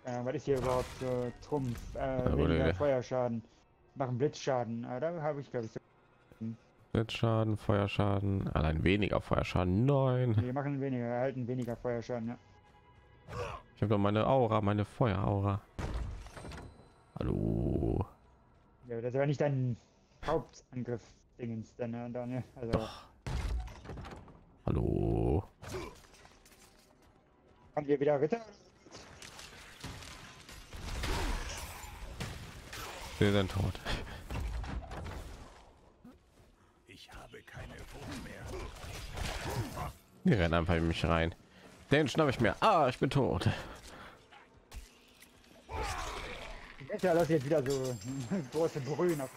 Was ist hier überhaupt so Trumpf? gute Weniger Idee. Feuerschaden. Machen Blitzschaden. Da habe ich glaube ich so. Blitzschaden, Feuerschaden, allein weniger Feuerschaden. Nein, Wir machen weniger, erhalten weniger Feuerschaden, ja. ich habe doch meine Aura, meine Feueraura. Hallo. Ja, das war nicht dein Hauptangriff Dingens, dann, Daniel. Also Hallo. haben wir wieder Ritter? Wir sind tot. Ich habe keine Wucht mehr. Die rennen einfach in mich rein. Den schnapp ich mir. Ah, ich bin tot. Ja, lass jetzt wieder so große Brühen auf.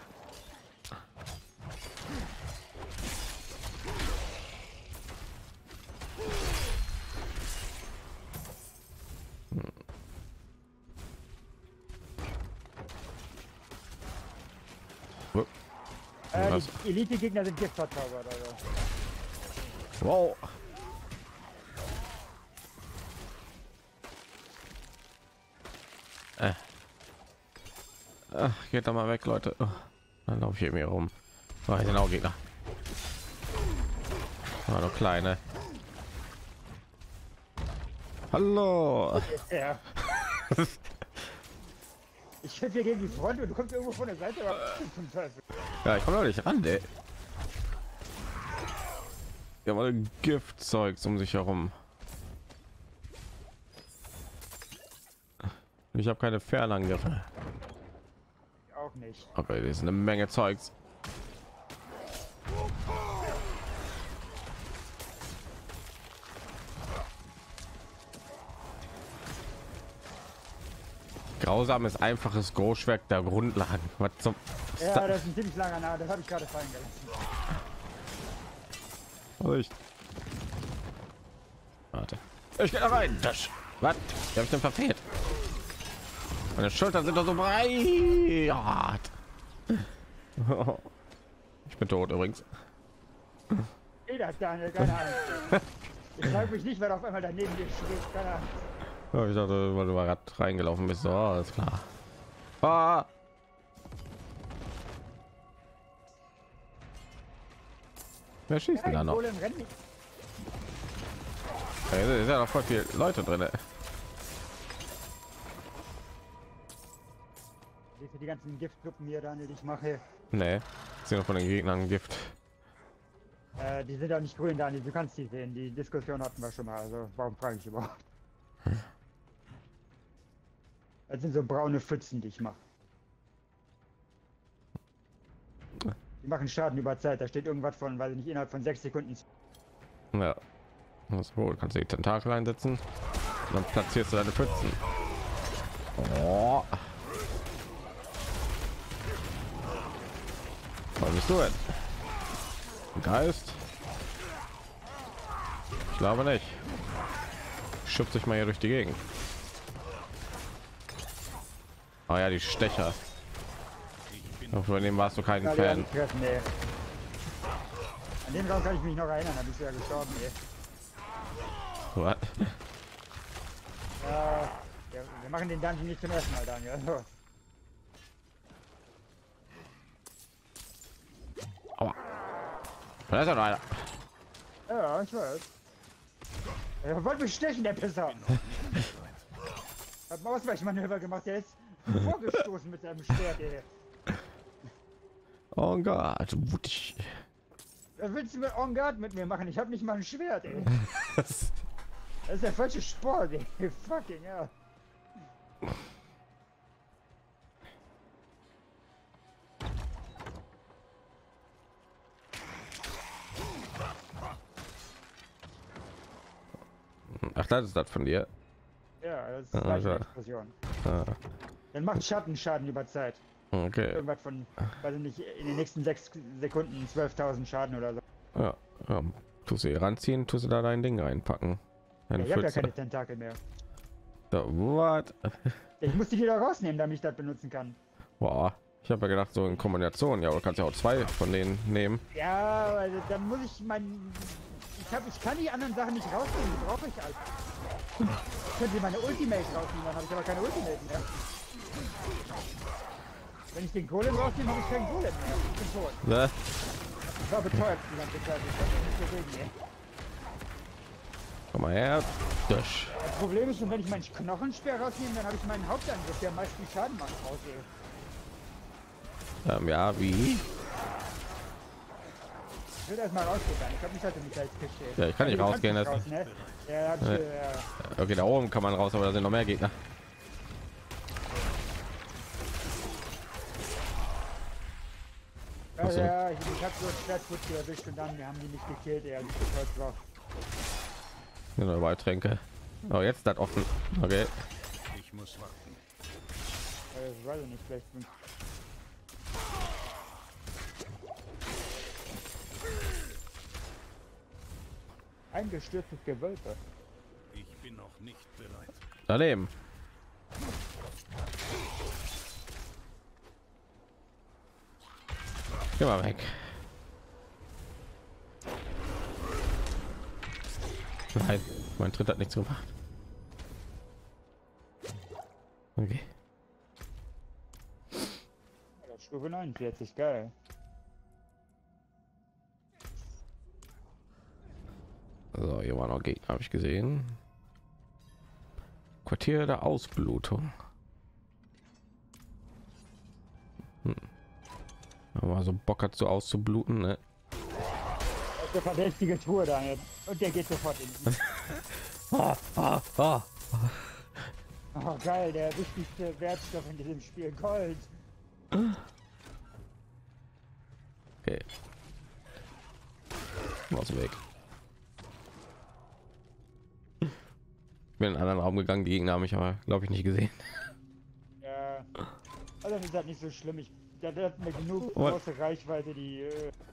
Was? Die Elite-Gegner sind Gift verzaubert, also. Wow. Ach, geht da mal weg, Leute. Oh, dann laufe ich hier mir rum. Oh, hier sind auch Gegner. Oh, noch kleine. Hallo. Ja. Ich kämpfe hier gegen die Front und du kommst irgendwo von der Seite, aber zum Teufel. Ja, ich komme noch nicht ran, ey. Ja, mal Giftzeugs um sich herum. Ich habe keine Fernangriffe. Auch nicht. Okay, das ist eine Menge Zeugs. Grausames, einfaches Großwerk der Grundlagen. Was zum... Ja, das ist ein ziemlich langer Name, das habe ich gerade fallen gelassen. Ich... Warte. Ich gehe da rein. Das... Was? Wie habe ich denn verfehlt? Meine Schultern sind doch so breit. Ich bin tot übrigens. Nee, das Daniel, keine Ahnung. Ich frage mich nicht, wer auf einmal daneben dir steht, keine Ahnung. Ja, ich dachte, weil du mal grad reingelaufen bist. So, alles klar. Ah. Wer schießt denn da noch? Golem rennt nicht. Da ist ja noch voll viel Leute drin. Siehst du die ganzen Giftgruppen hier, Daniel, die ich mache? Nee, sind noch von den Gegnern Gift. Die sind auch nicht grün, Daniel, du kannst die sehen. Die Diskussion hatten wir schon mal, also warum frage ich überhaupt? Das sind so braune Pfützen, die ich mache. Die machen Schaden über Zeit. Da steht irgendwas von, weil nicht innerhalb von 6 Sekunden. Ja, das wohl. Kannst du die Tentakel einsetzen, dann platzierst du deine Pfützen. Oh. Was bist du denn? Geist? Ich glaube nicht. Schubst dich mal hier durch die Gegend. Oh ja, die Stecher. Von dem warst du kein Ja, Fan. nee. An den Raum kann ich mich noch erinnern, da bist du ja gestorben, ey. What? Ja, wir machen den Dungeon nicht zum ersten Mal, Daniel. Also, Aua. Da ist ja noch einer. ja, ich weiß. Er wollte mich stechen, der Pisser. Hat ein Ausweichmanöver gemacht, der ist vorgestoßen mit seinem Schwert, ey. Oh Gott, wutig. Was willst du mit En Garde mit mir machen? Ich habe nicht mal ein Schwert, ey. Das ist der falsche Sport, ey. Fucking ja. Ach, das ist das von dir. Ja, das ist Also. eine Explosion. Ah, Dann macht Schattenschaden über Zeit. okay. Irgendwas von, weiß ich nicht, in den nächsten 6 Sekunden 12.000 Schaden oder so. Ja, tust du hier ranziehen, tust du da dein Ding reinpacken. Ja, Eine ich habe ja Pfütze. keine Tentakel mehr. So, what? Ich muss die wieder rausnehmen, damit ich das benutzen kann. Boah, ich habe ja gedacht, so in Kombination, ja, du kannst ja auch 2 von denen nehmen. Ja, also dann muss ich mein... Ich kann die anderen Sachen nicht rausnehmen, die brauche ich halt. Könnt ihr meine Ultimate rausnehmen, dann habe ich aber keine Ultimate mehr. Wenn ich den Golem rausnehme, habe ich keinen Golem mehr. Ich bin tot. Ne? Ich war betäubt die ganze Zeit. Ich konnte nicht bewegen, ey. Komm mal her. Das. Das Problem ist, wenn ich meinen Knochenspeer rausnehme, dann habe ich meinen Hauptangriff, der am meisten Schaden macht, raus, ey. Ja, wie? Ich will erstmal rausgehen. Ich habe mich halt nicht als gestellt. Ja, ich kann nicht rausgehen. Das Raus, ne? Ja, hab ich, ja. Okay, da oben kann man raus, aber da sind noch mehr Gegner. Ja, ja, ich hab so ein Schwertputz erwischt und dann haben die mich gekillt, ey, als ich betäubt war. Genau, überall Tränke. Oh, jetzt ist das offen. Okay. Ich muss warten. Ich weiß nicht, vielleicht. Eingestürztes Gewölbe. Ich bin noch nicht bereit. Daneben. Geh mal weg. Nein, mein Tritt hat nichts gemacht. Okay. Ja, Stufe 49, geil. So, hier war noch Gegner, habe ich gesehen. Quartier der Ausblutung. Aber so Bock hat, so auszubluten, ne? Das ist der verdächtige Tour da jetzt. Und der geht sofort in. Oh geil, der wichtigste Wertstoff in diesem Spiel, Gold. Okay. Aus dem Weg. Ich bin in einen anderen Raum gegangen, die Gegner haben mich aber, glaube ich, nicht gesehen. Ja. Also das ist halt nicht so schlimm. Der hat mir genug große Reichweite, die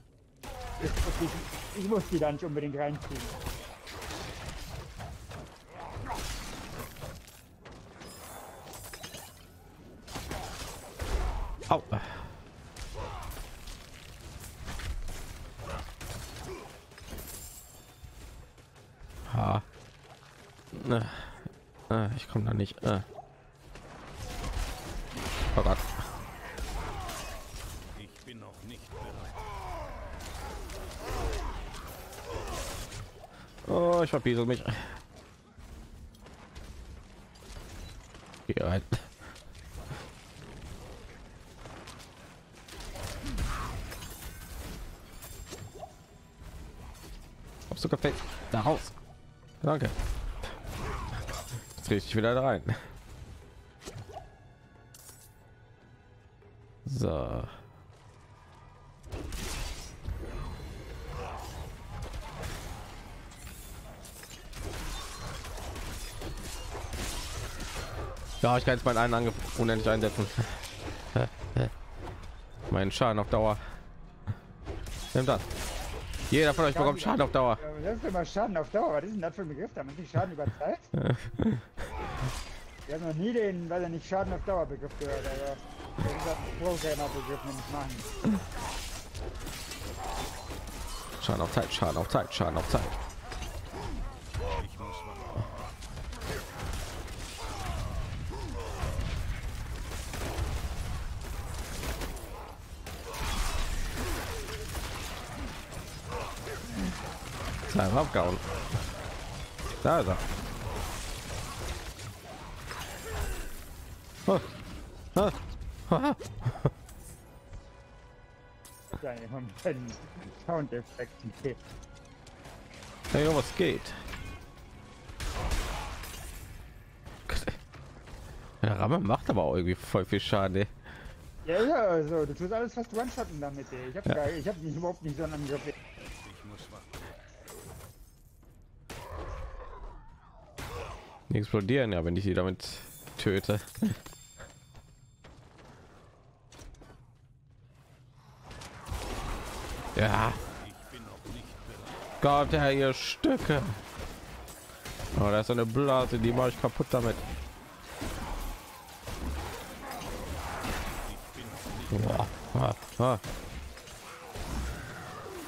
ich muss die da nicht unbedingt reinziehen. Au. Ha. Ich komme da nicht. Oh Gott. Ich bin noch nicht bereit. Oh, ich verpiesel mich. Hier rein. Kommst du Kaffee? Da raus. Danke. Jetzt drehe ich wieder da rein. So. Ja, ich kann jetzt meinen einen Angriff unendlich einsetzen. Meinen Schaden auf Dauer. Nimm das. Jeder von euch bekommt Schaden auf Dauer. Ja, das ist immer Schaden auf Dauer. Was ist denn das für ein Begriff? Da man sich Schaden über Zeit? Wir haben noch nie den, weil er nicht Schaden auf Dauer Begriff gehört, aber das ist ein Programmer-Begriff, nämlich machen. Schaden auf Zeit, Schaden auf Zeit, Schaden auf Zeit. Ich muss warten. Sein abgehauen. Da ist er. Oh. Ah. Ja, einen Soundeffekt. Hey, was geht? Der Ramme macht aber auch irgendwie voll viel Schaden. Ey. Ja, ja, also du tust alles fast One-Shotten damit, ey. Ich hab Ja. ich hab nicht, überhaupt nicht so einen Angriff. Ich muss warten. Die explodieren ja, wenn ich sie damit töte. Ja, Ich bin noch nicht bereit. Gott, ja, ihr Stücke. Oh, da ist so eine Blase, die mache ich kaputt damit. Boah. Ah.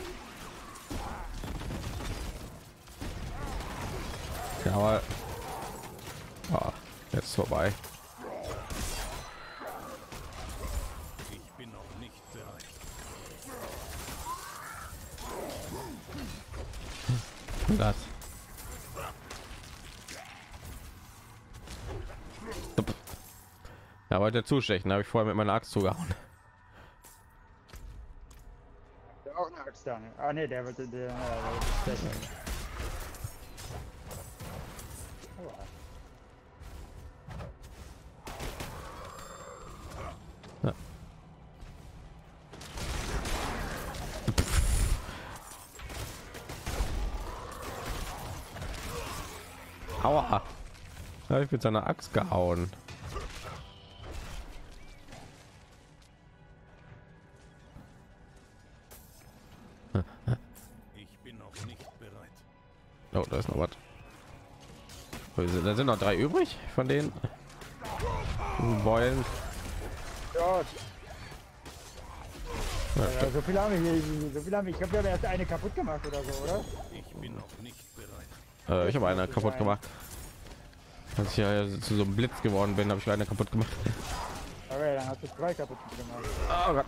Ja, aber Jetzt ist vorbei. Ich bin noch nicht bereit. Das. Ja, wollte zustechen, habe ich vorher mit meiner Axt zugehauen. Der auch eine Axt da. Ah ne, der wollte stechen. Aua. Aua. Da hab ich mit seiner Axt gehauen. Ich bin noch nicht bereit. Oh, da ist noch was. Da sind noch 3 übrig von den Beulen. Ja. Ja, so viel haben wir hier. So viel haben wir. Ich glaube, wir haben erst eine kaputt gemacht oder so, oder? Ich bin noch nicht bereit. Ich habe eine kaputt gemacht. Als ich ja zu so einem Blitz geworden bin, habe ich eine kaputt gemacht. Okay, dann hast du 2 kaputt gemacht. Oh Gott.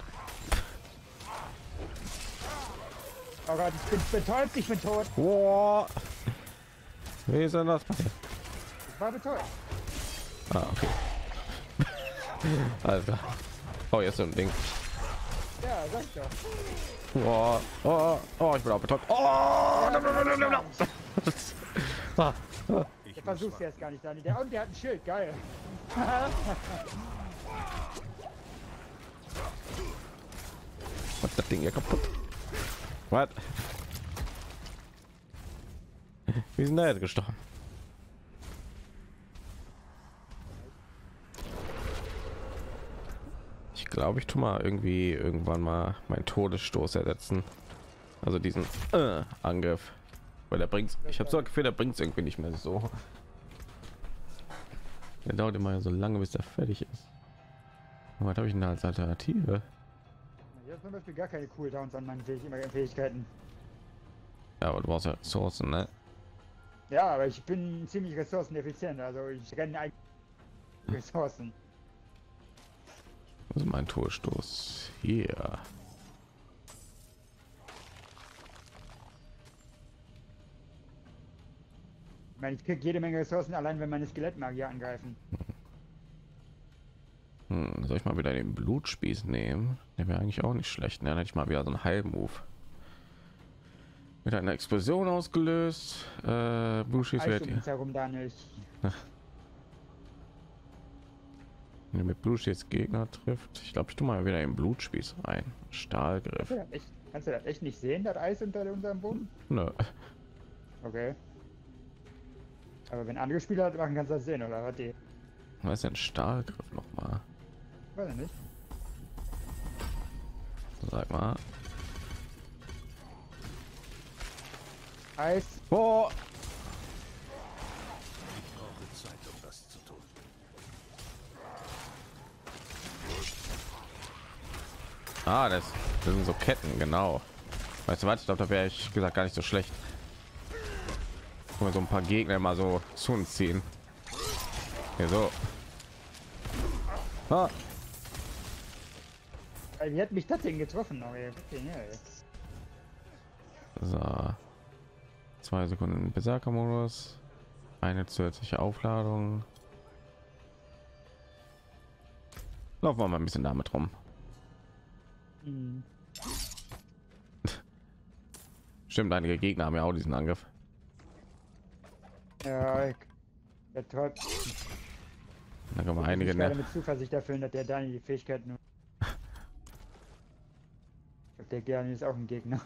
Oh Gott, ich bin betäubt, ich bin tot. Wow. Wie ist denn das passiert? Ich war betäubt. Ah, okay. Alles klar. Oh, jetzt so ein Ding. Ja, sag ich doch. Oh, oh, oh, ich bin auch betäubt. Oh, Ja, ah, Ich der muss versucht jetzt gar nicht, Dani. Der hat ein Schild, geil. was das Ding hier kaputt? Was? Wie sind da jetzt gestorben? Ich glaube, ich tue mal irgendwie irgendwann mal meinen Todesstoß ersetzen. Also diesen Angriff, weil der bringt. Ich habe so ein Gefühl, der bringt es irgendwie nicht mehr so. Der dauert immer so lange, bis er fertig ist. Und was habe ich denn da als Alternative? Ich habe zum Beispiel gar keine Cooldowns an meinen Fähigkeiten. Ja, aber du brauchst ja Ressourcen, ne? Ja, aber ich bin ziemlich ressourceneffizient. Also ich renne eigentlich Ressourcen. Das ist mein Todesstoß hier. Ich meine, ich krieg jede Menge Ressourcen allein, wenn meine Skelettmagier angreifen. Soll ich mal wieder den Blutspieß nehmen? Der wäre eigentlich auch nicht schlecht. Ne? Dann hätte ich mal wieder so einen Heilmove. Mit einer Explosion ausgelöst. Blutspieß Eis wird um uns herum, Daniel. mit Blutspieß Gegner trifft. Ich glaube, ich tue mal wieder den Blutspieß ein. Stahlgriff. Kannst du das echt nicht sehen, das Eis unter unserem Boden? Nö. Okay. Aber wenn andere Spieler das machen, kannst du das sehen, oder was? Die? Was ist denn Stahlgriff noch mal? Weiß ich nicht. Sag mal. Eis. Oh! Ich brauche Zeit, um das zu tun. Ah, das sind so Ketten, genau. Weißt du was? Ich glaube, da wäre ich gesagt gar nicht so schlecht. Mal so ein paar Gegner mal so zu uns ziehen. Hier so. Ah. Wie hat mich das Ding getroffen? Oh, ey. Okay, ja, ey. So. 2 Sekunden Berserker-Modus. Eine zusätzliche Aufladung. Laufen wir mal ein bisschen damit rum. Hm. Stimmt, einige Gegner haben ja auch diesen Angriff. Ja, der Tod. Da können wir einige Ich werde ne? mit Zuversicht erfüllen, dass der Dani die Fähigkeit nur. Ich glaub, der Dani ist auch ein Gegner.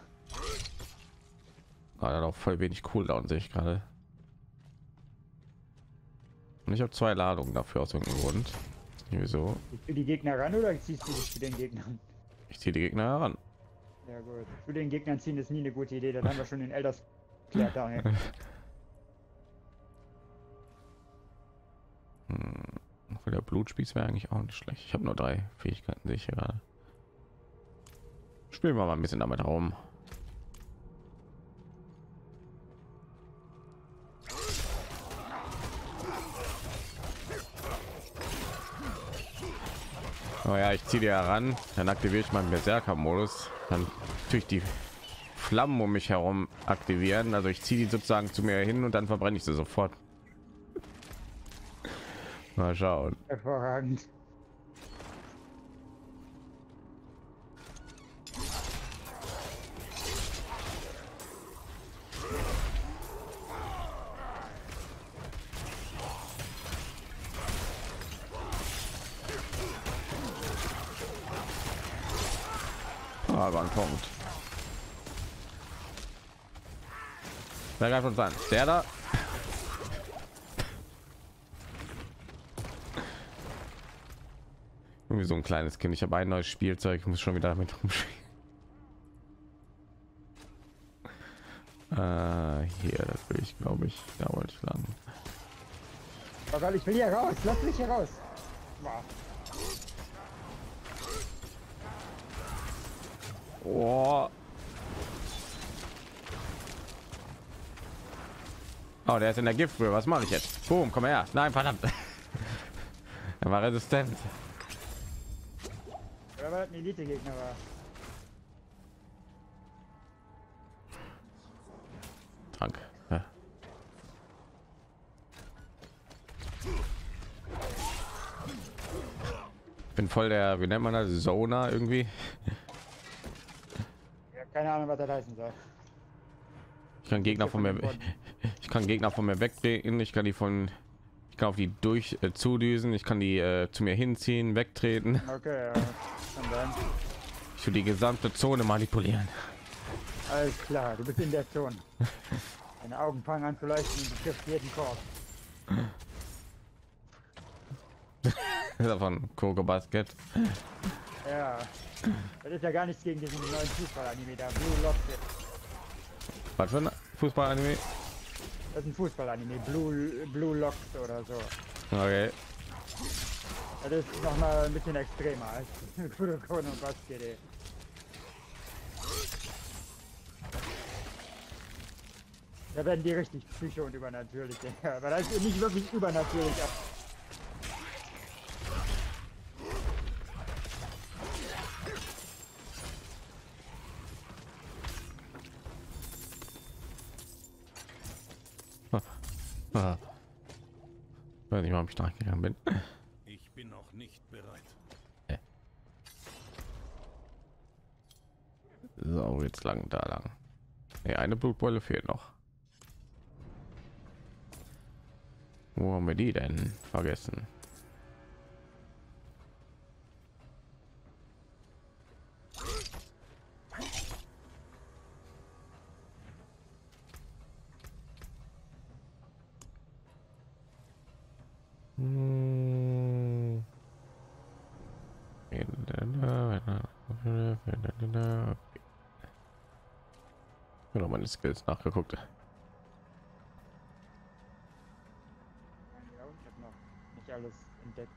Ah, hat auch voll wenig Cooldown, sehe ich gerade. Und ich habe 2 Ladungen dafür aus irgendeinem Grund. Wieso? Ziehst du die Gegner ran oder ziehst du dich zu den Gegnern? Ich ziehe die Gegner heran. Ja gut. Zu den Gegnern ziehen ist nie eine gute Idee, das haben wir schon in Elders geklärt, Daniel. Für der Blutspieß wäre eigentlich auch nicht schlecht. Ich habe nur 3 Fähigkeiten, sehe ich hier gerade. Spielen wir mal ein bisschen damit rum. Oh ja, ich ziehe die heran, dann aktiviere ich meinen Berserker-Modus, dann natürlich die Flammen um mich herum aktivieren. Also ich ziehe die sozusagen zu mir hin und dann verbrenne ich sie sofort. Mal schauen. Hervorragend. Aber ein Punkt. Wer greift uns an? Der da? Irgendwie so ein kleines Kind. Ich habe ein neues Spielzeug, ich muss schon wieder damit rumspielen. Hier, das will ich, glaube ich. Da wollte ich landen. Oh Gott, ich will hier raus. Lass mich hier raus. Boah. Oh. Oh, der ist in der Giftbrühe. Was mache ich jetzt? Boom, komm her. Nein, verdammt. Er war resistent. Ja, weil das ein Elite-Gegner war. Trank. Ja. Bin voll der, wie nennt man das? Zona irgendwie. Ich habe keine Ahnung, was das heißen soll. Ich kann Gegner von mir, ich kann Gegner von mir wegtreten. Ich kann auf die durch zudüsen. Ich kann die zu mir hinziehen, wegtreten. Okay, ja. Kann sein. Ich will die gesamte Zone manipulieren. Alles klar, du bist in der Zone. Deine Augen fangen an zu leuchten und du triffst jeden Korb. Davon Kogo Basket. Ja. Das ist ja gar nichts gegen diesen neuen Fußball-Anime da. Blue Lock. Was für ein Fußball-Anime? Das ist ein Fußball-Anime. Blue Locks oder so. Okay. Das ist noch mal ein bisschen extremer als Kurokon und Basket. Da werden die richtig psycho und übernatürlich. Aber das ist nicht wirklich übernatürlich. Ah. Weiß nicht mal, ob ich nachgegangen bin. Ich bin noch nicht bereit. So, jetzt lang, da lang. Nee, eine Blutbeule fehlt noch. Wo haben wir die denn vergessen? Genau, meine Skills nachgeguckt. Ja, ich habe noch nicht alles entdeckt.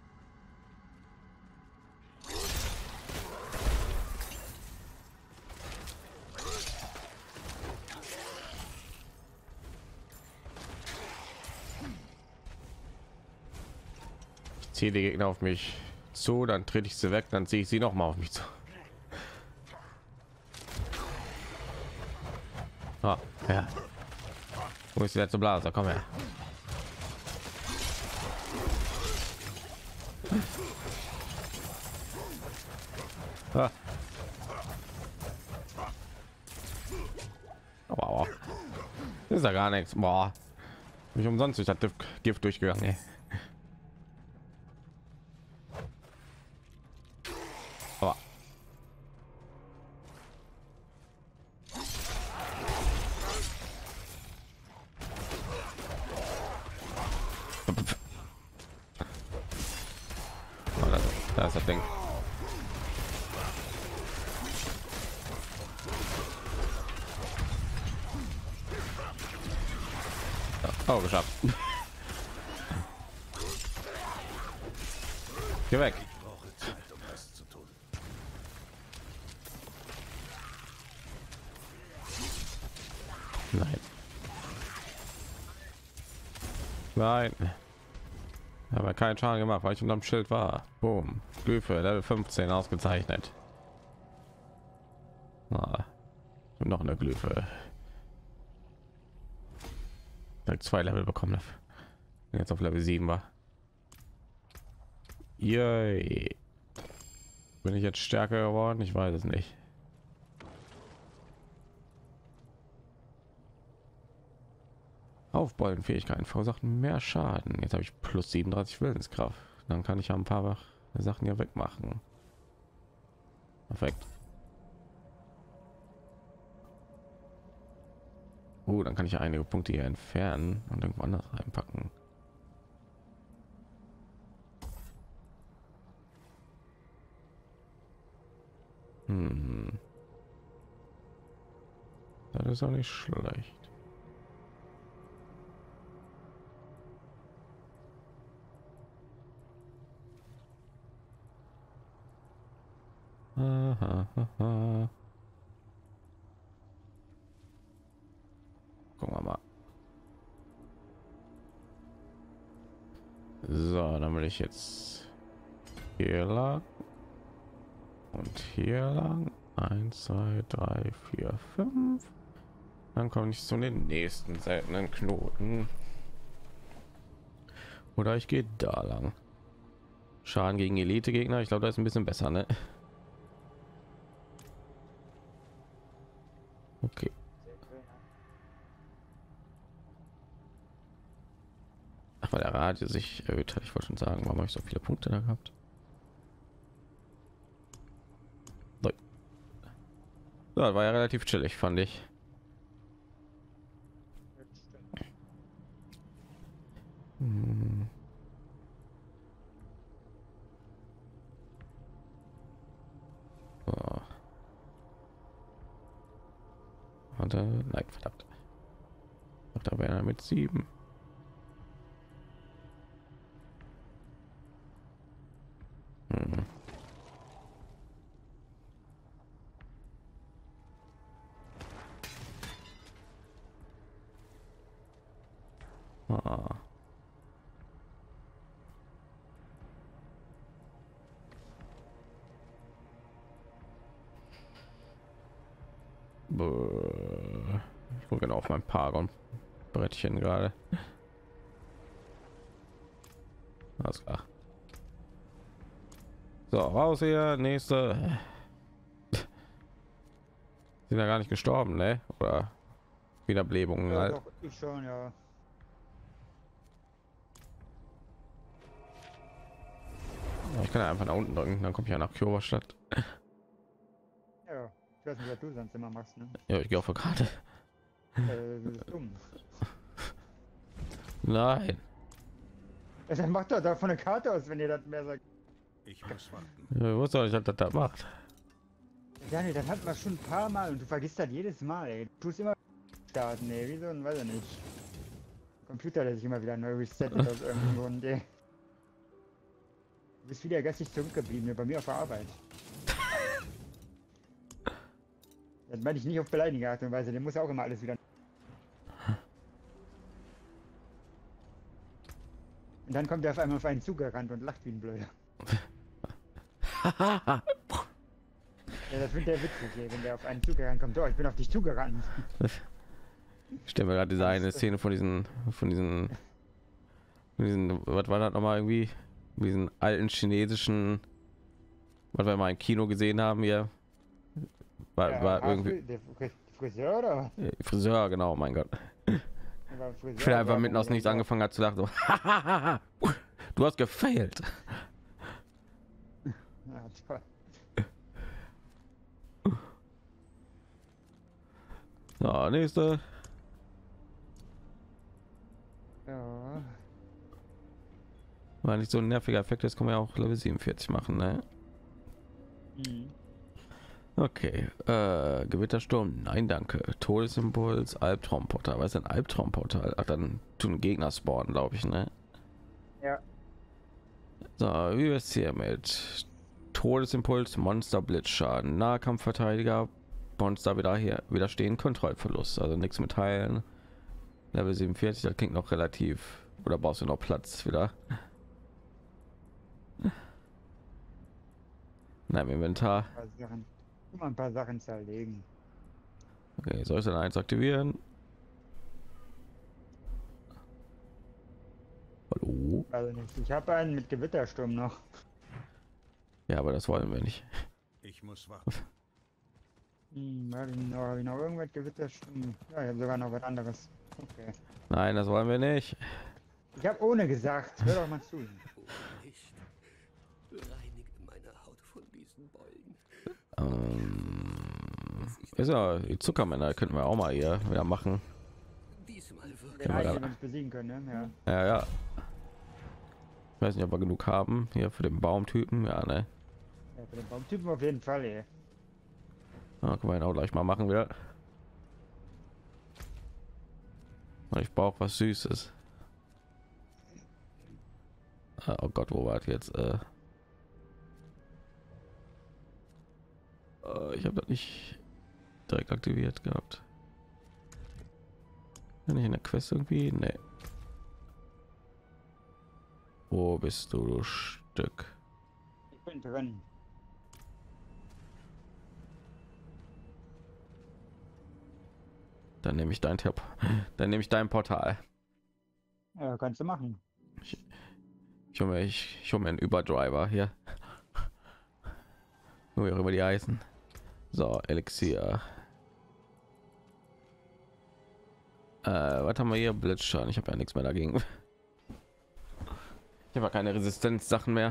Ich ziehe die Gegner auf mich zu, dann trete ich sie weg, dann ziehe ich sie noch mal auf mich zu. Ah, ja. Wo ist die letzte Blase? Komm her. Ah. Wow. Das ist ja gar nichts. Boah. Mich umsonst durch das Gift durchgegangen. Ey. Aber da ist das Ding. Oh, geschafft. Geh weg. Ich brauche Zeit, um das zu tun. Nein. Nein. Aber keinen Schaden gemacht, weil ich unterm Schild war. Boom. Glyphe, Level 15 ausgezeichnet. Und noch eine Glyphe. Direkt 2 Level bekommen. Jetzt auf Level 7 war. Yay. Bin ich jetzt stärker geworden? Ich weiß es nicht. Aufbeulenfähigkeiten verursachen mehr Schaden. Jetzt habe ich plus 37 Willenskraft. Dann kann ich ja ein paar Sachen hier wegmachen. Perfekt. Dann kann ich ja einige Punkte hier entfernen und irgendwo anders reinpacken. Das ist auch nicht schlecht. Gucken wir mal. So, dann will ich jetzt hier lang und hier lang. 1, 2, 3, 4, 5. Dann komme ich zu den nächsten seltenen Knoten. Oder ich gehe da lang. Schaden gegen Elite-Gegner. Ich glaube, da ist ein bisschen besser, ne? Okay. Ach, weil der Radio sich erhöht hat. Ich wollte schon sagen, warum habe ich so viele Punkte da gehabt? Ja, war ja relativ chillig, fand ich. Warte, nein, verdammt. Ach, da wäre er mit 7. Ich gucke genau auf mein Paragon Brettchen gerade. Alles klar. So, raus hier, nächste. Sind ja gar nicht gestorben, ne? Oder Wiederbelebungen Ja, halt. doch, ich schon, ja. Ich kann ja einfach nach unten drücken, dann komme ich ja nach Kyoberstadt. Ja, ich weiß nicht, was du sonst immer machst, ne? Ja, ich gehe auf der Karte. Das ist dumm. Nein. Ja, dann macht doch da von der Karte aus, wenn ihr das mehr sagt. Ich muss warten. Ich wusste nicht, dass das macht. Daniel, das hat man schon ein paar Mal und du vergisst das jedes Mal, ey. Du tust immer starten, ey. Wieso? Weiß ich nicht. Computer, der sich immer wieder neu resettet aus irgendeinem Grund, ey. Du bist wieder gestern zurückgeblieben, bei mir auf der Arbeit. Das meine ich nicht auf beleidigende Art und Weise, der muss auch immer alles wieder. Und dann kommt er auf einmal auf einen zugerannt und lacht wie ein Blöder. Ja, das findet der witzig, ey, wenn der auf einen zugerannt kommt. Oh, ich bin auf dich zugerannt. Ich stelle mir gerade diese eine Szene von diesen, was war das nochmal irgendwie? Diesen alten chinesischen, was wir mal im Kino gesehen haben hier. War irgendwie. Der Friseur oder? Friseur, genau, mein Gott. Ich einfach mitten aus nichts angefangen hat zu lachen. So, du hast gefailt. Ja, toll. So, nächste. Ja. War nicht so ein nerviger Effekt, das kann man ja auch Level 47 machen, ne? Mhm. Okay, Gewittersturm, nein danke. Todesimpuls, Albtraumportal. Was ist ein Albtraumportal? Ach, dann tun Gegner spawnen, glaube ich, ne? Ja. So, wie wir es hier mit Todesimpuls, Monster, Blitzschaden, Nahkampfverteidiger, Monster widerstehen, Kontrollverlust, also nichts mit Heilen. Level 47, das klingt noch relativ. Oder brauchst du noch Platz wieder? in einem Inventar. Ein paar Sachen, immer ein paar Sachen zerlegen. Okay, soll ich dann eins aktivieren? Hallo? Also nicht. Ich habe einen mit Gewittersturm noch. Ja, aber das wollen wir nicht. Ich muss warten. Hab ich noch irgendwas Gewittersturm? Ja, ich habe sogar noch was anderes. Okay. Nein, das wollen wir nicht. Ich habe ohne gesagt. Hör doch mal zu. Nicht. Reinige meine Haut von diesen Beulen. Ist ja die Zuckermänner könnten wir auch mal hier wieder machen. Diesmal wirklich. Den Ja, einen, ja. den wir uns besiegen können, ne? Ja. Ja, ja. Ich weiß nicht, ob wir genug haben hier für den Baumtypen. Ja, ne. Ja, für den Baumtypen auf jeden Fall, ey. Ja, können wir ihn auch gleich mal machen wieder. Und ich brauche was Süßes. Oh Gott, wo war das jetzt? Ich habe das nicht direkt aktiviert gehabt. Bin ich in der Quest irgendwie? Nee. Wo bist du, du Stück? Ich bin drin. Dann nehme ich dein Tipp. Dann nehme ich dein Portal. Ja, kannst du machen. Ich hole mir einen Überdriver hier. Nur über die Eisen. So, Elixier. Was haben wir hier? Blitzschaden. Ich habe ja nichts mehr dagegen. Ich habe keine Resistenzsachen mehr.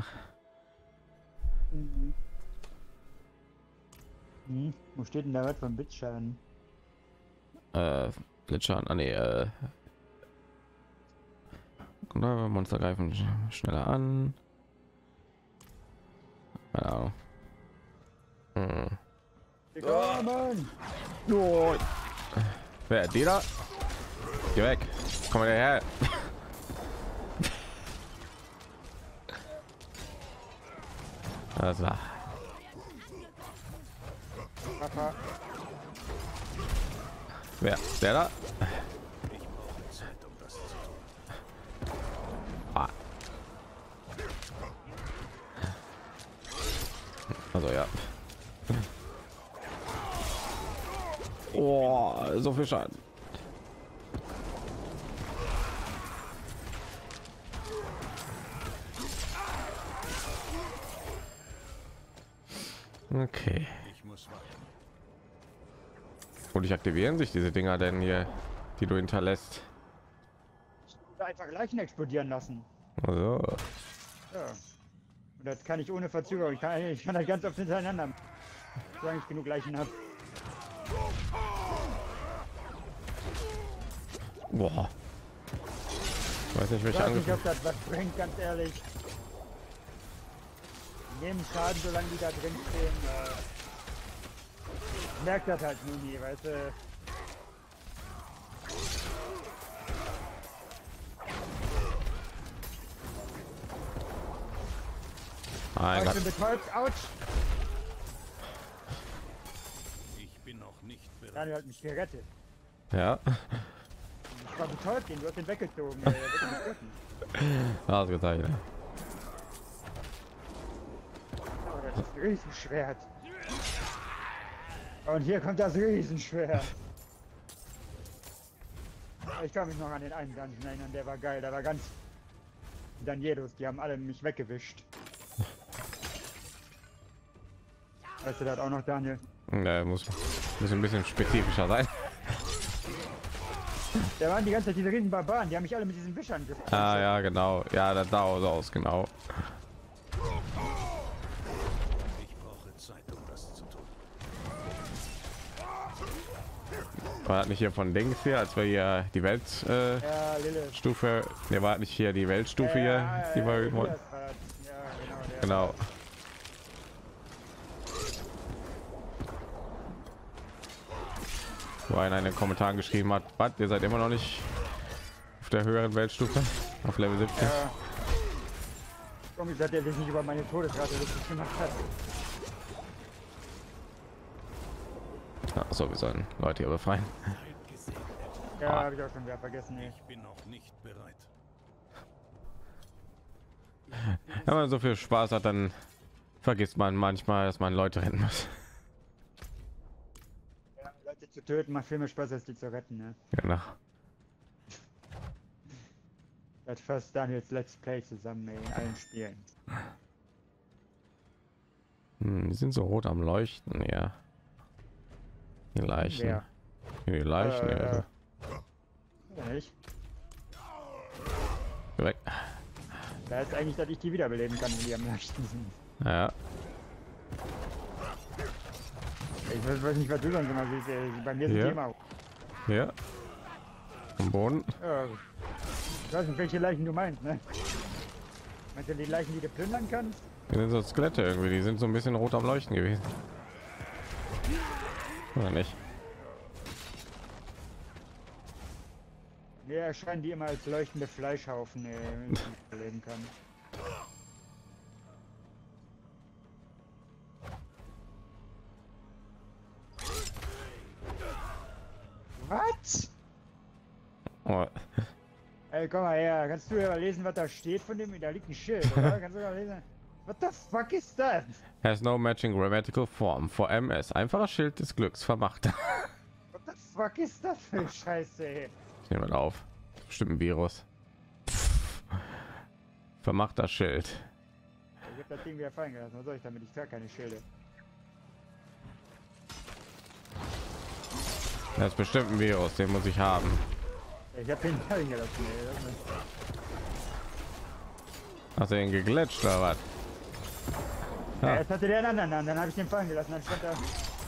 Wo steht denn da was von Blitzschaden? Blitzschaden. Ah, nee, Monster greifen schneller an. Keine Ahnung. Oh, Mann! Oh. Wer die da? Geh weg! Komm mal her! Also. Papa. Wer? Der da? Ich brauche Zeit, um das zu tun. Ah. Also ja. Oh, so viel Schaden. Okay. Ich muss warten. Und ich aktivieren sich diese Dinger denn hier, die du hinterlässt. Einfach Leichen explodieren lassen. Also, Ja. Und das kann ich ohne Verzögerung. Ich kann das ganz oft hintereinander machen, solange ich genug Leichen habe. boah. Ich weiß nicht, Ich welche weiß nicht, Angriff. ob das was bringt, ganz ehrlich. Die nehmen Schaden, solange die da drin stehen. Ich merke das halt nur nie, weißt du. Mein Ich Gott. bin betäubt, ouch! Ich bin noch nicht bereit. Daniel hat mich gerettet. Ja, Ich war betäubt, du hast den weggezogen. Der wird ihn getroffen. ausgezeichnet. Oh, das ist ein Riesenschwert. Und hier kommt das Riesenschwert. Ich kann mich noch an den einen Dungeon erinnern, der war geil, der war ganz... Danielos, die haben alle mich weggewischt. Weißt du das auch noch, Daniel? Muss ein bisschen spezifischer sein. Da waren die ganze Zeit diese riesen Barbaren, die haben mich alle mit diesen Wischern gefunden. Ah ja, genau. Ja, das sah auch so aus, genau. Ich brauche Zeit, um das zu tun. War das nicht hier von Dings hier, als wir hier die Weltstufe, Ja, Lille. ne, war das nicht hier die Weltstufe hier, die wir ja, wollten? das war das. Ja, genau. Der Genau. Wo einer in den Kommentaren geschrieben hat, was, ihr seid immer noch nicht auf der höheren Weltstufe, auf Level 17. Ja. Komisch, dass der sich nicht über meine Todesrate lustig gemacht hat. Ja, so, wir sollen Leute hier befreien. Ja, habe ich auch schon wieder vergessen. Ey. Ich bin noch nicht bereit. Wenn man so viel Spaß hat, dann vergisst man manchmal, dass man Leute retten muss. Ja, Leute zu töten macht viel mehr Spaß, als die zu retten, ne? Genau. Das fasst Daniels Let's Play zusammen ey, in allen Spielen. Die sind so rot am Leuchten, ja. Die Leichen. Wer? Die Leichen, ja. Ja, nicht. Weg. Da ist eigentlich, dass ich die wiederbeleben kann, wenn die am Leuchten sind. Ja. Ich weiß nicht, was du sonst immer siehst, ey. Bei mir sind Ja. die immer. Ja. Am Boden. Ja. Ich weiß nicht, welche Leichen du meinst, ne? Meinst du die Leichen, die du plündern kannst? Die sind so Skelette irgendwie, die sind so ein bisschen rot am Leuchten gewesen. Oder nicht? Mir erscheinen die immer als leuchtende Fleischhaufen, wenn ich die überleben kann. Was? Oh. Ey, komm mal her, kannst du ja lesen, was da steht von dem? Da liegt ein Schild, oder? Kannst du mal lesen? What the fuck ist das? Has no matching grammatical form for MS. Einfacher Schild des Glücks vermacht. What the fuck ist das für eine Scheiße, ey? Ich nehme mal auf. Bestimmt ein Virus. Vermachter Schild. Ich hab das Ding wieder fallen gelassen. Was soll ich damit? Ich trage keine Schilde. Das ist bestimmt ein Virus, den muss ich haben. Ich hab den fallen gelassen, ey. Hast du ihn geglitscht oder was? Ja, jetzt hatte der einen anderen an, dann habe ich den fallen gelassen. Dann stand da.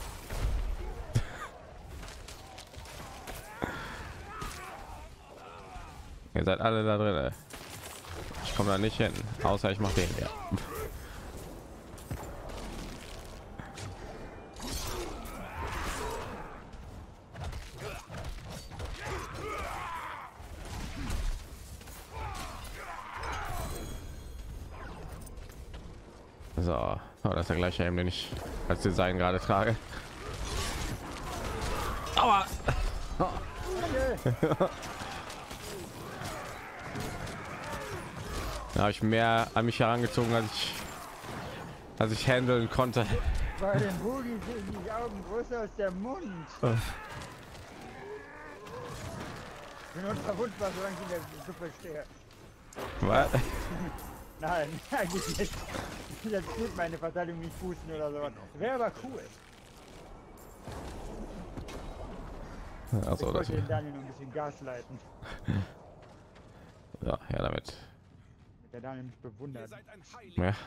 Ihr seid alle da drin. Ich komme da nicht hin, außer ich mache den ja. So, oh, das ist der gleiche Helm, den ich als Design gerade trage. Aua! Da habe ich mehr an mich herangezogen, als ich handeln konnte. Bei den Boogies sind die Augen größer als der Mund. Ich bin unverwundbar, solange ich in der Suppe stehe. Was? Nein, eigentlich nicht. Das tut meine Verteidigung nicht pusten oder so. Wäre aber cool. Achso, Ich das wollte den Daniel nur ein bisschen Gas leiten. ja, ja damit. Der Daniel mich bewundert. Seid ein Heiliger. Ja.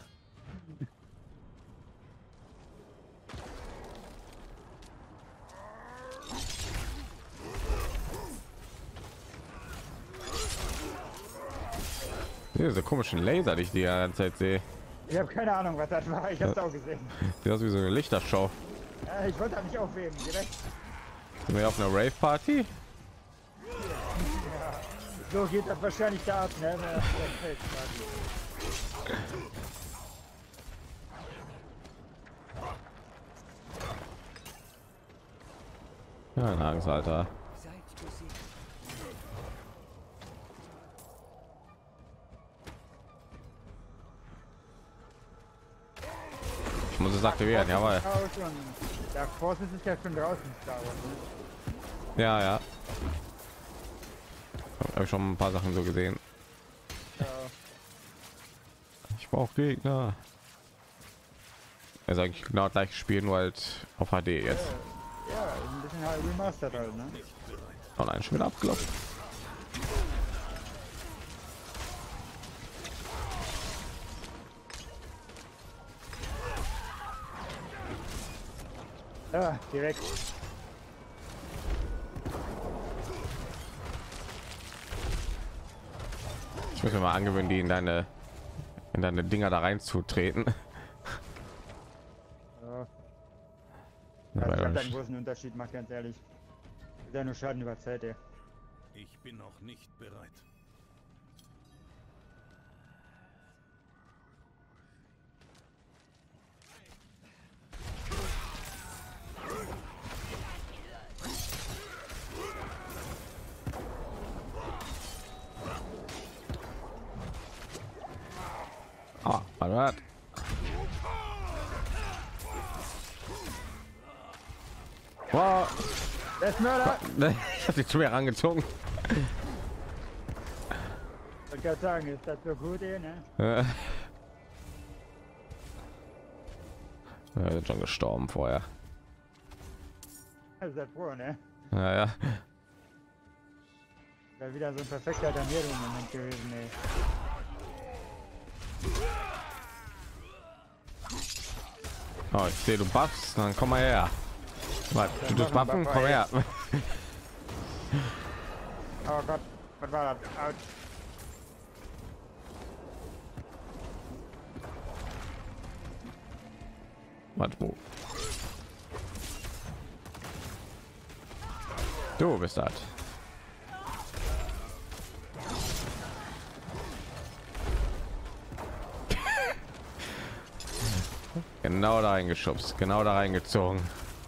Diese komischen Laser, die ich die ganze Zeit sehe. Ich habe keine Ahnung, was das war. Ich hab's auch gesehen. Sieht aus wie so eine Lichtershow. Ich wollte mich aufheben. Direkt. Sind wir auf einer Rave Party? So geht das wahrscheinlich da ab, ne? Wenn das fällt, Ja, ein Angst, Alter. Seid besiegt. Ich muss es aktivieren, jawohl. Der Force ist ja schon draußen. Star Wars, ne? Ja, ja. Habe ich schon ein paar Sachen so gesehen. Ja. Ich brauche Gegner. Er sagt eigentlich genau gleich spielen, nur halt auf HD jetzt. Ja, ein bisschen halt remastered halt, ne? Oh nein, schon wieder abgelaufen. Ja, direkt. Ich muss mir mal angewöhnen, die in deine Dinger da reinzutreten. Ja. Ja, Also ich weil hab da dann- einen großen Unterschied macht, ganz ehrlich. Ist ja nur Schaden über Zeit, ey. Ich bin noch nicht bereit. Ah, warte. Wow. Der ist Mörder! Ich habe dich schwer angezogen. Ich wollte gerade sagen, ist das so gut, ne? Wir sind schon gestorben vorher. Das ist das froh, ne? Ja. Wäre wieder so ein perfekter Danierung-Moment gewesen, ey. Oh, ich sehe, du buffst, dann komm mal her. Was, du tust buffen? Komm her. Oh Gott, was war das? Autsch. Was, wo? Du bist das. Genau da reingeschubst, genau da reingezogen.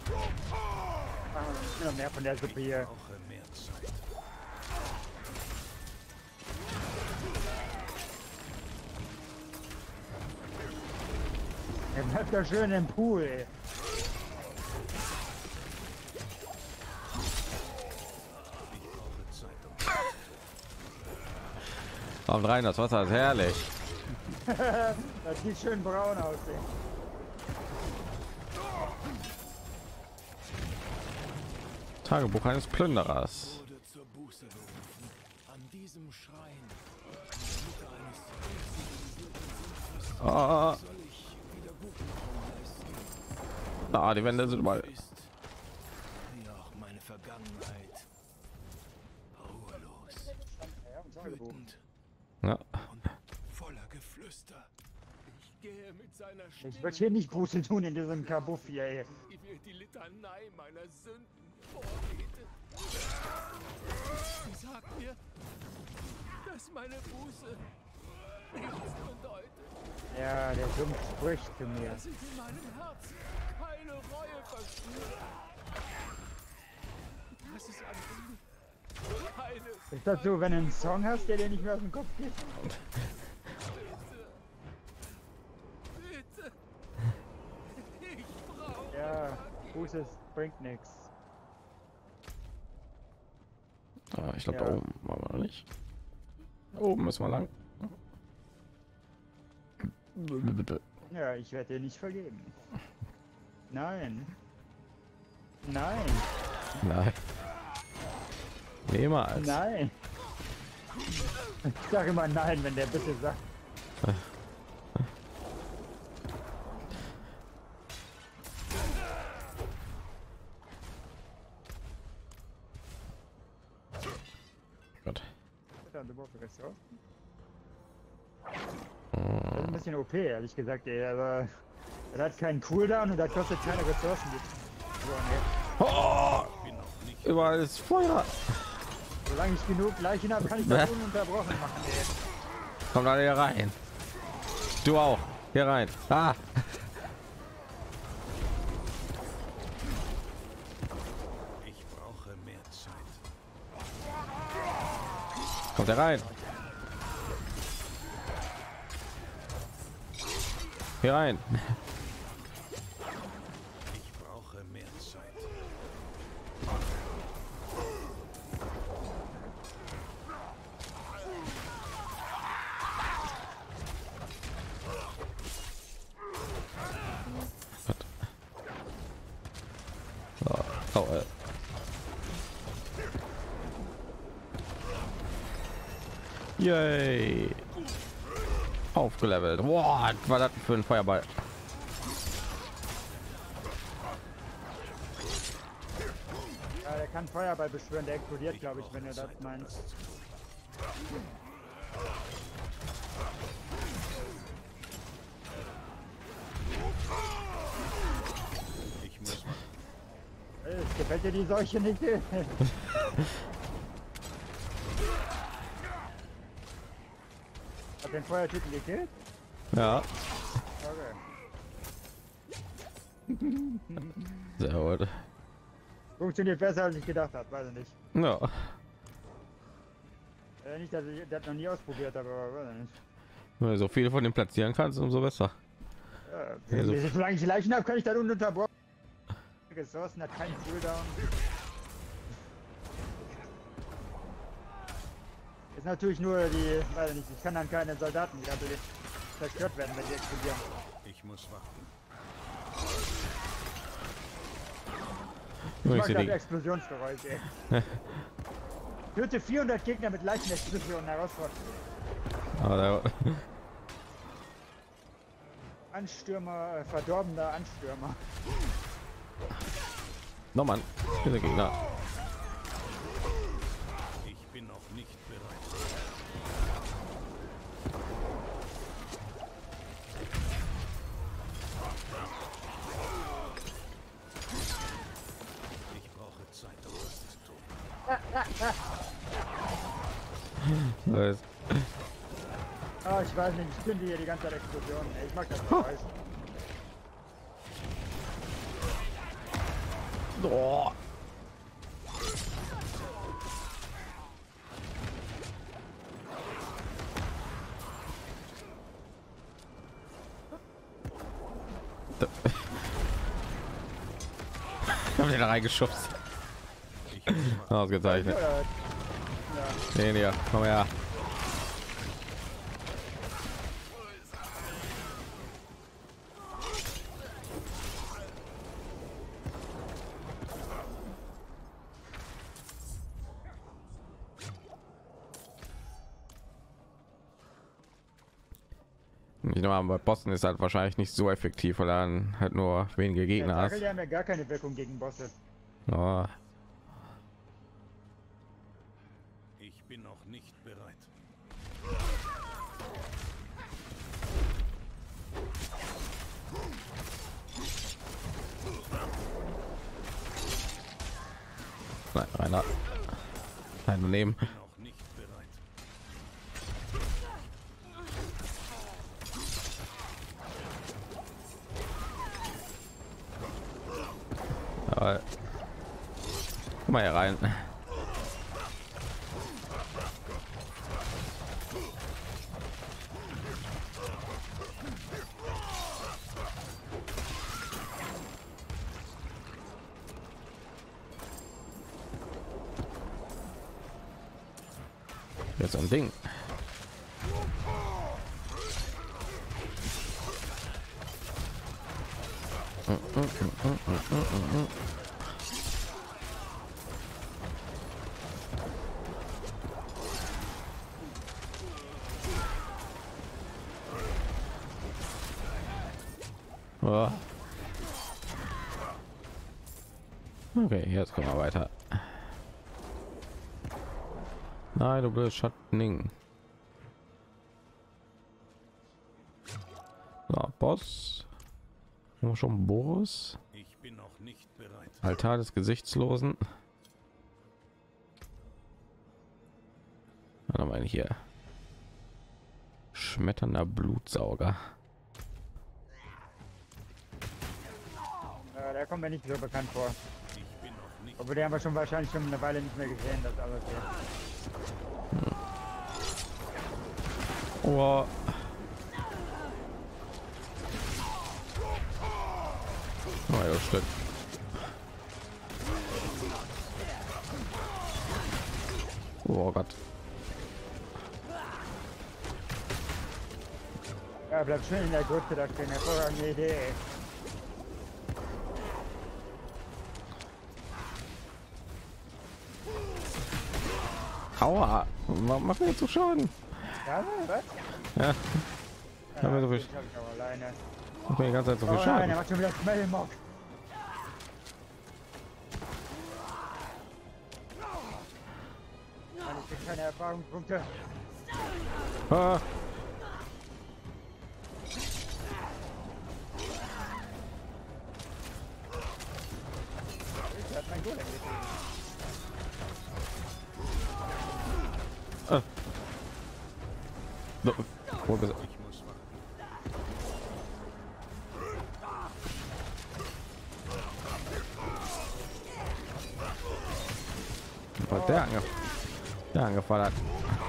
Noch mehr von der Suppe hier. Brauche mehr Zeit. Er bleibt da schön im Pool, ey. Ich brauche Zeit, um Kommt rein, das Wasser ist herrlich. Das sieht schön braun aus, ey. Tagebuch eines Plünderers. wurde zur Buße berufen. An diesem Schrein, Ah, soll ich Wiedergutmachung leisten. die Wände sind mal. Ist, wie auch meine Vergangenheit, ruhelos, wütend Ja. und voller Geflüster. Ich gehe mit seiner Stimme, Ich würde hier nicht Buße tun in diesem Kabuff hier, ey. die mir die Litanei meiner Sünden vorbetet. Sie sagt mir, dass meine Buße nichts bedeutet, Ja, der Sumpf spricht zu mir. dass ich in meinem Herzen keine Reue verspüre. Das ist an ihm keine Ist das so, wenn du einen Song hast, der dir nicht mehr aus dem Kopf geht? Bitte. Ich brauche Ja, Buße bringt nichts. Ah, ich glaube, Ja. da oben waren wir noch nicht. Da oben müssen wir lang. Ja, ich werde dir nicht vergeben. Nein. Nein. Nein. Niemals. Nein. Ich sage immer nein, wenn der bitte sagt. Gott. Das ist ein bisschen OP, ehrlich gesagt, ey, aber er hat keinen Cooldown und das kostet keine Ressourcen. So, ne. Oh, überall ist Feuer. Solange ich genug Leichen habe, kann ich das ununterbrochen machen, ey. Komm da hier rein. Du auch. Hier rein. Ah. Ich brauche mehr Zeit. Kommt er rein. Hier rein. Ich brauche mehr Zeit. Oh, Yay. Aufgelevelt. Boah, was war das für ein Feuerball? Ja, der kann Feuerball beschwören, der explodiert, glaube ich, wenn du das meinst. Ich muss Gefällt dir die Seuche nicht? Hat den Feuertypen gekillt? Ja. Okay. Sehr gut. Funktioniert besser, als ich gedacht habe, weiß ich nicht. Ja. Nicht, dass ich das noch nie ausprobiert habe, aber weiß ich nicht. Wenn du so viele von dem platzieren kannst, umso besser. Ja, Also- solange ich die Leichen habe, kann ich das ununterbrochen. Ressourcen, hat keinen Cooldown. Ist natürlich nur die, weiß ich nicht, ich kann dann keine Soldaten, die dadurch zerstört werden, wenn die explodieren. Ich muss warten. Ich mag sehe das die- Explosionsgeräusch, ey. Töte 400 Gegner mit leichten Explosionen, herausfordernd. Aber Anstürmer, verdorbener Anstürmer. no Mann, diese Gegner. Ich bin noch nicht bereit. Ich brauche Zeit, um das zu tun. Das- Ah, ich weiß nicht, ich finde hier die ganze Zeit Explosionen. Ey, ich mag das Geräusch. Oh. Ich hab den da reingeschubst. Ausgezeichnet. Den hier, komm her. Ich nehme an, bei Bossen ist halt wahrscheinlich nicht so effektiv, weil dann halt nur wenige Gegner hast. Die haben ja gar keine Wirkung gegen Bosse. Oh. Ich bin noch nicht bereit. Nein, Rainer. Nein, daneben. Noch nicht bereit. Aber guck mal hier rein. Jetzt so ein Ding. Oh. Okay, jetzt kommen wir weiter. Nein, du blödes Schatten. So, Boss. Haben wir schon Boss. Ich bin noch nicht bereit. Altar des Gesichtslosen. Dann haben wir hier schmetternder Blutsauger. Der kommt mir nicht so bekannt vor. Ich bin noch nicht. Aber den haben wir schon wahrscheinlich schon eine Weile nicht mehr gesehen, das alles hier. Oh. Oh ja, stimmt. Oh Gott. Ja, bleibt schön in der Grütze da stehen, hervorragende Idee. Aua, warum macht mir jetzt so Schaden? Ja, was? Ja, Ja, mir so viel- ich hab ich aber alleine. macht mir die ganze Zeit so Oh viel nein, Schaden. er macht schon wieder Smellmock. Ich krieg keine Erfahrungspunkte. Ah. Er hat mein Golem getötet. So, wo bist du? Ich muss warten. Was der angefallen hat.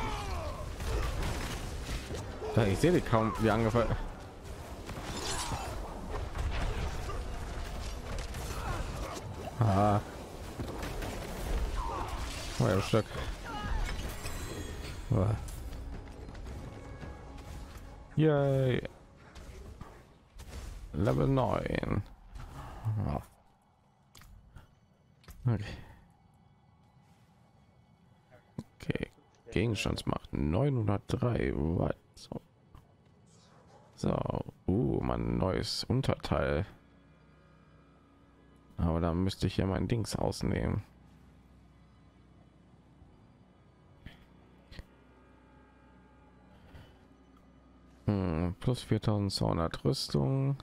Ja, ich sehe die kaum, wie angefallen. Ah. Oh, ja, Stück. Oh. Yay. Level 9. Oh. Okay. Okay. Gegenstandsmacht 903 Watt. So, mein neues Unterteil. Aber da müsste ich ja mein Dings ausnehmen. Plus 4200 Rüstung.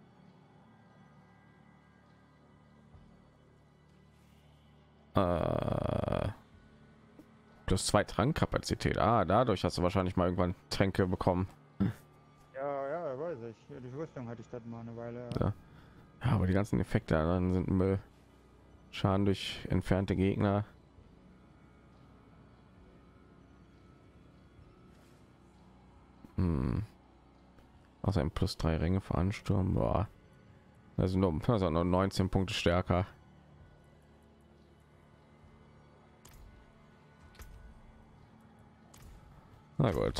Plus 2 Trankkapazität. Ah, dadurch hast du wahrscheinlich mal irgendwann Tränke bekommen. Ja, weiß ich. Ja, die Rüstung hatte ich das mal eine Weile. Ja. Ja, aber die ganzen Effekte dann sind Müll. Schaden durch entfernte Gegner. Außerdem plus 3 Ringe für Ansturm. Boah. Das sind nur 19 Punkte stärker. Na gut.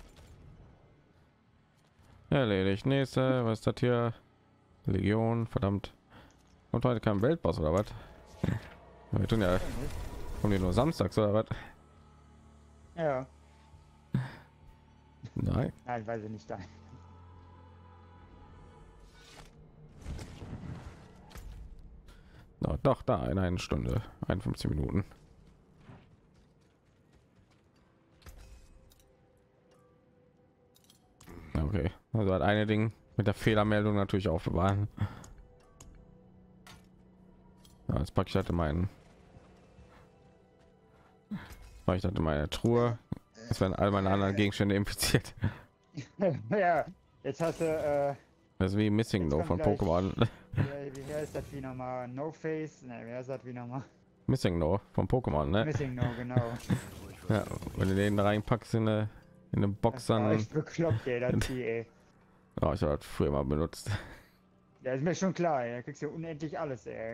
Erledigt. Nächste. Was ist das hier? Legion. Verdammt. Und heute kein Weltboss oder was? Wir tun ja. Kommen die nur samstags oder was? Ja. Nein. Nein, weiß ich nicht. Da. No, doch, da in einer Stunde. 51 Minuten. Okay. Also hat eine Ding mit der Fehlermeldung natürlich aufbewahren. Ja, jetzt packe ich hatte meinen. Ich hatte meine Truhe. Es werden all meine anderen Gegenstände infiziert. Ja, jetzt hast du, Das ist wie Missing No von gleich- Pokémon. wie heißt das wie nochmal? No Face? Ne, wer ist das wie nochmal? Missing No von Pokémon, ne? Missing No, genau. Ja, wenn du den da reinpackst in eine Box, Das war dann. echt bekloppt, ey, das Vieh, ey. Oh, ich habe das früher mal benutzt. Ja, ist mir schon klar, ey. Da kriegst du unendlich alles, ey.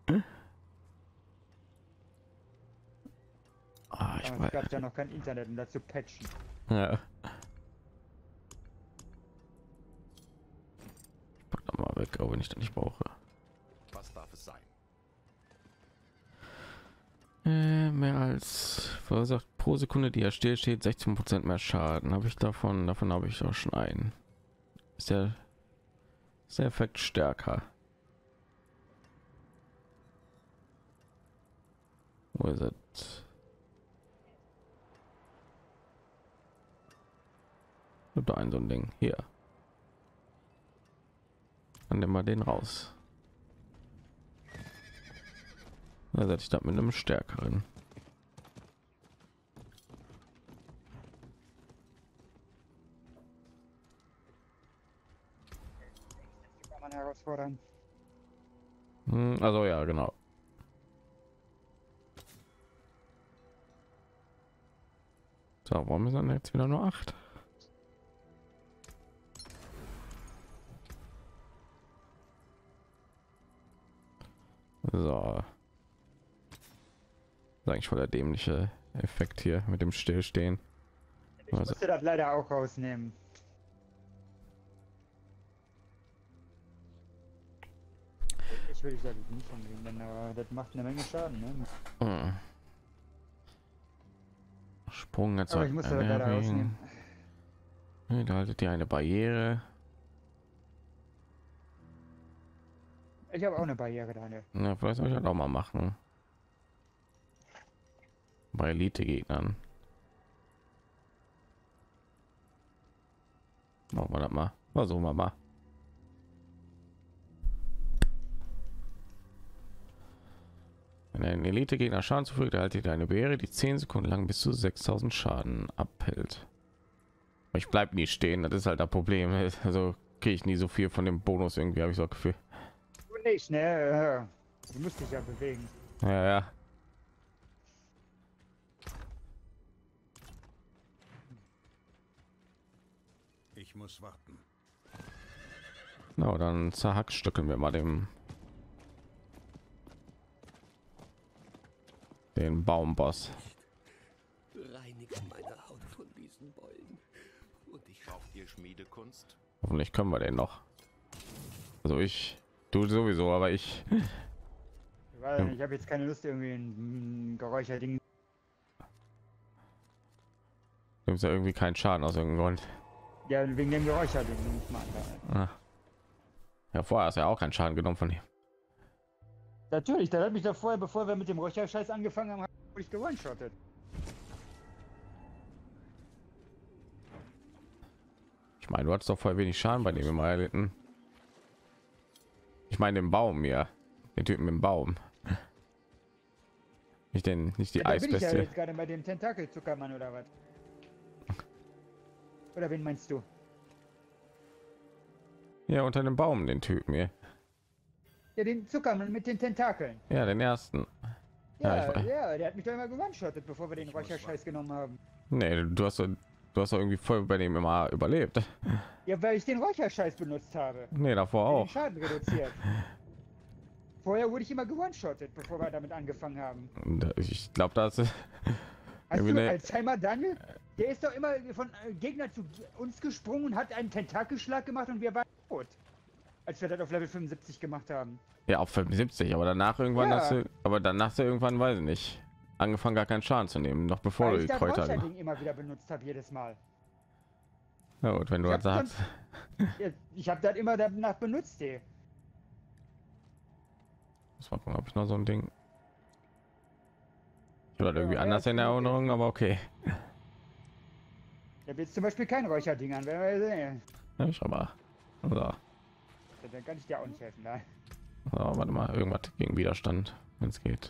Ah, ich Es gab ja noch kein Internet, um dazu patchen. Ja. Ich pack da mal weg, auch wenn ich das nicht brauche. Was darf es sein? Mehr als verursacht pro Sekunde, die er still steht, 16% mehr Schaden. Habe ich davon habe ich auch schon einen. Ist der Effekt stärker? Wo ist es? Da ein so ein Ding hier. Dann nehmen wir den raus. Da setze ich das mit einem stärkeren. Kann man herausfordern. Also ja, genau. So, warum sind jetzt wieder nur 8? So. Das ist eigentlich voll der dämliche Effekt hier mit dem Stillstehen. Ich Also, musste das leider auch rausnehmen. Ich will das nicht anwenden, aber das macht eine Menge Schaden, ne? Sprung jetzt Aber ich musste das leider rausnehmen. Da haltet ihr eine Barriere. Ich habe auch eine Barriere, Daniel. Ja, vielleicht soll ich das auch mal machen. Bei Elite-Gegnern. Machen wir das mal. Versuchen wir mal. Wenn ein Elite-Gegner Schaden zufügt, erhaltet ihr eine Barriere, die 10 Sekunden lang bis zu 6000 Schaden abhält. Aber ich bleibe nie stehen, das ist halt das Problem. Also kriege ich nie so viel von dem Bonus irgendwie, habe ich so das Gefühl. Du nicht, ne? Du musst dich ja bewegen. Ja, ja. Ich muss warten. Na, dann zerhackstückeln wir mal dem den Baumboss. Reinige meine Haut von diesen Beulen. Und ich Braucht ihr Schmiedekunst? Hoffentlich können wir den noch. Also du sowieso, aber ich. Weil ich habe jetzt keine Lust, irgendwie ein Geräuscherding. Nimmt ja irgendwie keinen Schaden aus irgendeinem Grund. Ja, wegen dem Geräuscherding. Ah. Ja, vorher hast du ja auch keinen Schaden genommen von ihm. Natürlich, da hat mich doch vorher, bevor wir mit dem Räucherscheiß angefangen haben, wurde ich gewone-shottet. Ich meine, du hattest doch voll wenig Schaden bei dem immer erlitten. Ich meine den Baum hier, den Typen im Baum. Nicht die Ja, da bin ich ja Eisbestie. jetzt gerade bei dem Tentakelzuckermann oder was? Oder wen meinst du? Ja, unter dem Baum, den Typen hier. Ja, den Zuckermann mit den Tentakeln. Ja, den ersten. Ja, Ja, ich- ja, der hat mich doch immer gewone-shottet, bevor wir den Räucherscheiß genommen haben. Nee, du hast doch irgendwie voll bei dem immer überlebt. Ja, weil ich den Räucherscheiß benutzt habe. Nee, davor Den auch. Schaden reduziert. Vorher wurde ich immer gewone-shottet, bevor wir damit angefangen haben. Und ich glaube, das Hast Irgendwie du ne- Alzheimer, Daniel? Der ist doch immer von Gegner zu uns gesprungen und hat einen Tentakelschlag gemacht und wir waren tot. Als wir das auf Level 75 gemacht haben. ja auf 75, aber danach irgendwann Ja. hast du irgendwann, weiß ich nicht, angefangen gar keinen Schaden zu nehmen, noch bevor Weil du ich die das Kräuter. Räucherding immer wieder benutzt habe, jedes Mal. Ja gut, wenn du Ich das hab sagst. Ja, ich habe das immer danach benutzt, ey. Muss mal gucken, ob ich noch so ein Ding. Ich habe das irgendwie Ja, anders in ja, Erinnerung, aber okay. Ich habe jetzt zum Beispiel kein Räucherding an, wenn wir sehen. Ja, ich aber. So, Dann kann ich dir auch nicht helfen, ne? so, warte mal, irgendwas gegen Widerstand, wenn es geht.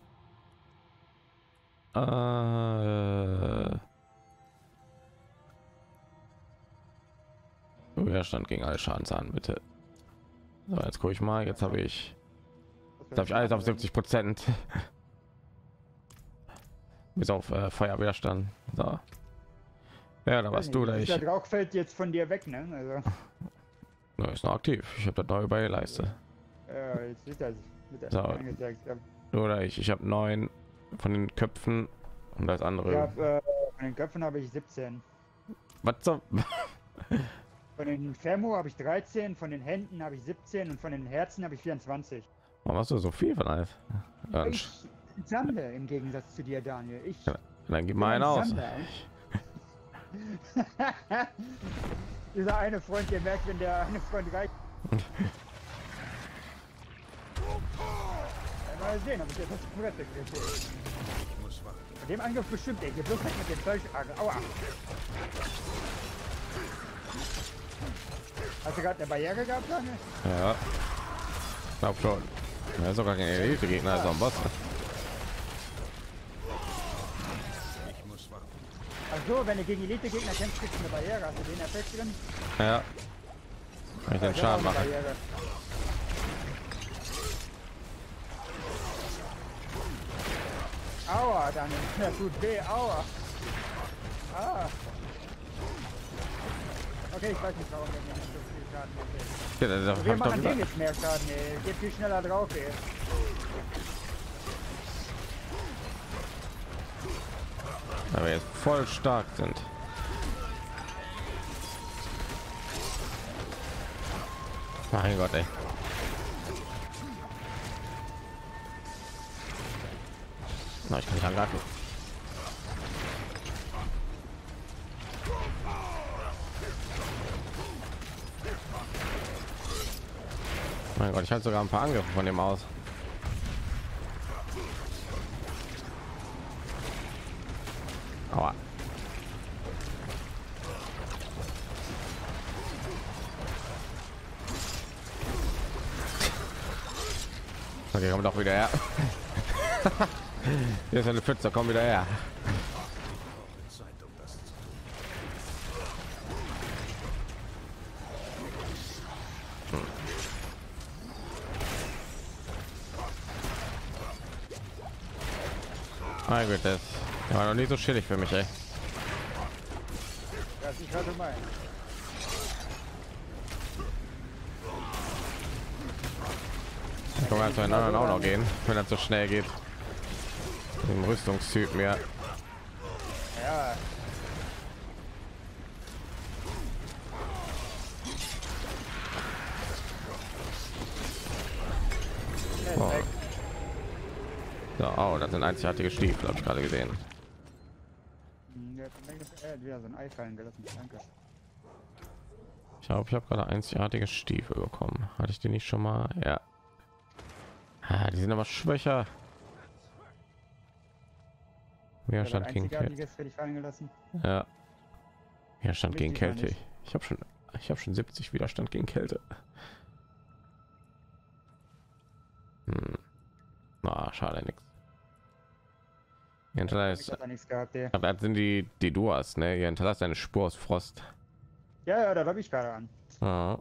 Widerstand gegen alle Schadenszahlen, bitte. So, jetzt gucke ich mal. Jetzt habe ich alles auf 70%. Bis auf Feuerwiderstand. So. Ja, da warst du da. Der Rauch fällt jetzt von dir weg, ne? Also, Ja, ist noch aktiv. Ich habe das neu bei der Leiste. jetzt wird das So. angezeigt. Du oder ich. Ich habe 9 von den Köpfen und das andere. Ich hab, von den Köpfen habe ich 17. Was so? Von den Fermo habe ich 13, von den Händen habe ich 17 und von den Herzen habe ich 24. Warum hast du so viel von alles? Ja, Ich sammle im Gegensatz zu dir, Daniel. Ich dann gib bin mal einen ein aus. Sammler. Dieser eine Freund, der merkt, wenn der eine Freund reicht. Mal sehen, ob ich jetzt das Brett kriege. Ich muss warten. Bei dem Angriff bestimmt, ey. Geh bloß halt mit dem Dolchargen. Aua. Hast du gerade eine Barriere gehabt, Daniel? Ja. Glaub schon. Ja, sogar kein Elite-Gegner, also am Boss. Ich muss warten. Ach so, wenn du gegen Elite-Gegner kämpfst, kriegst du eine Barriere. Hast du den Effekt drin? Ja. Kann ich den Ich hab auch Schaden eine machen. Barriere. Aua, Daniel. Das tut weh. Aua. Ah. Okay, ich weiß nicht, warum der mir nicht so viel Schaden macht. Ja, das Wir hab ich doch machen den gesagt. jetzt mehr Schaden, ey. Geht viel schneller drauf, ey. Weil wir jetzt voll stark sind. Mein Gott, ey. Na, ich kann nicht angreifen. Mein Gott, ich halte sogar ein paar Angriffe von dem aus. Aua. Okay, komm doch wieder her. Hier ist eine Pfütze, komm wieder her. Zeit, um das zu Mein Gott, das war noch nicht so chillig für mich, ey. Das ist gerade mein. Kann man zu den anderen auch noch gehen, wenn das so schnell geht. Im Rüstungstyp mehr. Ja. Oh. Ja, oh, das sind einzigartige Stiefel, habe ich gerade gesehen. Er hat wieder so ein Ei fallen gelassen. Danke. Ich glaube, ich habe gerade einzigartige Stiefel bekommen. Hatte ich die nicht schon mal? Ja. Ah, die sind aber schwächer. Widerstand gegen Kälte. Werde ich fallen gelassen. Ja. Widerstand gegen Richtig Kälte. Ich habe schon 70 Widerstand gegen Kälte. Ah, schade nichts. Ich hab da nichts gehabt, ey. Aber das sind die du hast, ne? Ihr hinterlasst eine Spur aus Frost. Ja, da habe ich gerade an. Ah.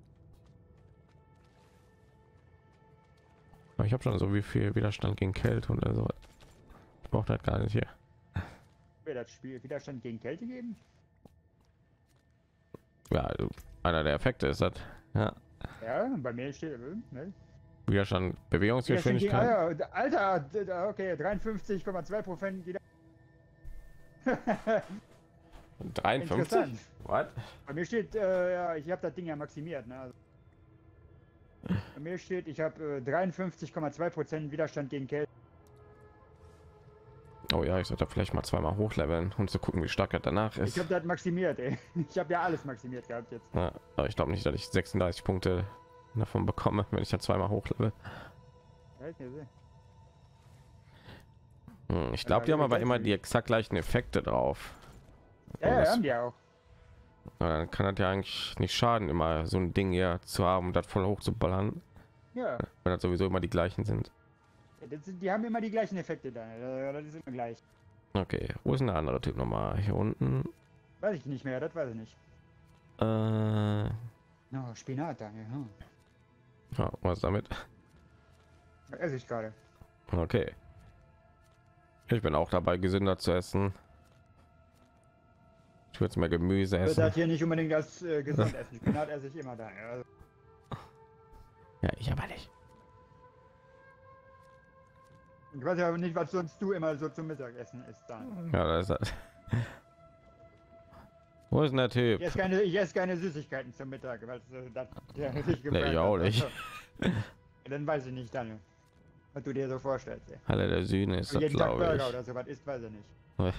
Aber ich habe schon so wie viel Widerstand gegen Kälte und also ich brauche das gar nicht hier. Will das Spiel Widerstand gegen Kälte geben? Ja, also einer der Effekte ist das. Ja. Ja, bei mir steht ne? Widerstand, Bewegungsgeschwindigkeit. Alter, okay, 53,2% wieder. 53. Interessant. Was? Bei mir steht, ja, ich habe das Ding ja maximiert. Ne? Also, bei mir steht, ich habe 53,2% Widerstand gegen Kälte. Oh ja, ich sollte vielleicht mal zweimal hochleveln, um zu gucken, wie stark er danach ist. Ich habe das maximiert, ey. Ich habe ja alles maximiert gehabt jetzt. Ja, aber ich glaube nicht, dass ich 36 Punkte davon bekomme, wenn ich ja zweimal hochlevel. Ich glaube, die haben aber immer die exakt gleichen Effekte drauf. Ja, haben die auch. Dann kann das ja eigentlich nicht schaden, immer so ein Ding hier zu haben und das voll hoch zu ballern, Ja, wenn das sowieso immer die gleichen sind. die haben immer die gleichen Effekte da. Das ist immer gleich. Okay, wo ist denn der andere Typ nochmal? Hier unten. Weiß ich nicht mehr, das weiß ich nicht. No, Spinat, Daniel. Ja, was damit? Esse ich gerade. Okay. Ich bin auch dabei, gesünder zu essen. Ich würde mehr Gemüse Ich würde essen. das hier nicht unbedingt als gesund essen. Spinat esse ich immer da. Also, Ja, ich aber nicht. ich weiß ja nicht, was sonst du immer so zum Mittagessen isst. Dann. Ja, das ist das. Wo ist denn der Typ? Ich esse keine Süßigkeiten zum Mittag, weil das ja, nicht Nee, ich auch nicht. Dann weiß ich nicht, Daniel, was du dir so vorstellst. Ey. Halle der Süden ist das, Jeden Tag glaube Burger ich. oder so was isst, weiß ich nicht.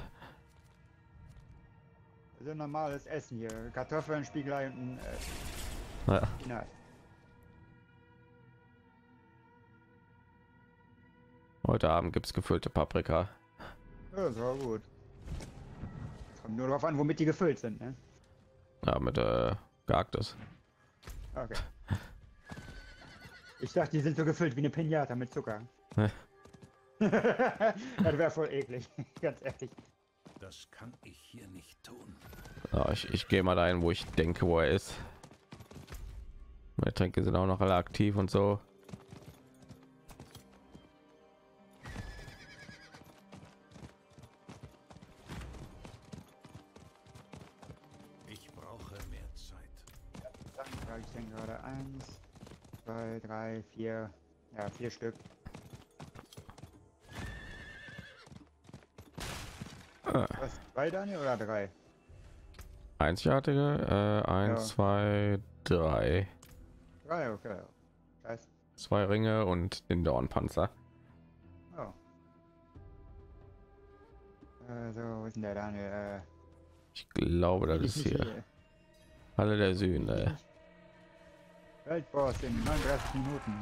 So normales Essen hier. Kartoffeln, Spiegelei und ein Ja. Spinat. Heute Abend gibt es gefüllte Paprika. Ja, das war gut. Kommt nur darauf an, womit die gefüllt sind, ne? Ja, mit gehacktes. Okay. Ich dachte, die sind so gefüllt wie eine Pinata mit Zucker. Ne. Das wäre voll eklig, ganz ehrlich. Das kann ich hier nicht tun. Ja, ich gehe mal dahin, wo ich denke, wo er ist. Meine Tränke sind auch noch alle aktiv und so. Ich brauche mehr Zeit. Dann trage ich denn gerade 1, 2, 3, 4. Ja, 4 Stück. Was? 2, Daniel, oder 3? Einzigartige, 1, Ja. 2, 3. 3, okay. Scheiße. 2 Ringe und den Dornpanzer. Oh. So, wo ist denn der Daniel? Ich glaube, das ist hier. Halle der Sühne. Weltboss in 39 Minuten.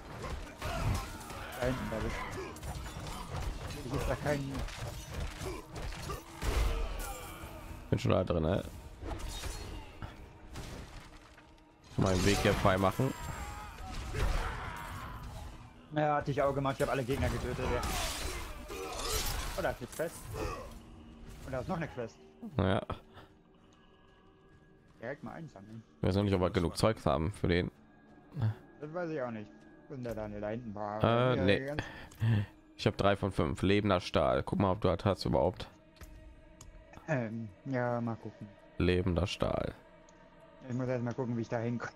Da hinten, da bist du. Ich ist da kein. Bin schon da drin, ne? Meinen Weg hier frei machen. Ja, hatte ich auch gemacht. Ich habe alle Gegner getötet. Ja. Oh, da ist eine Quest. Und da ist noch eine Quest. Naja, Direkt mal einsammeln. wir sollen nicht aber genug Zeugs haben für den. Das weiß ich auch nicht. Wo ist denn der Daniel da hinten? War, Nee. Ich habe 3 von 5. Lebender Stahl. Guck mal, ob du das hast überhaupt. Ja, mal gucken. Lebender Stahl. Ich muss erst mal gucken, wie ich da hinkomme.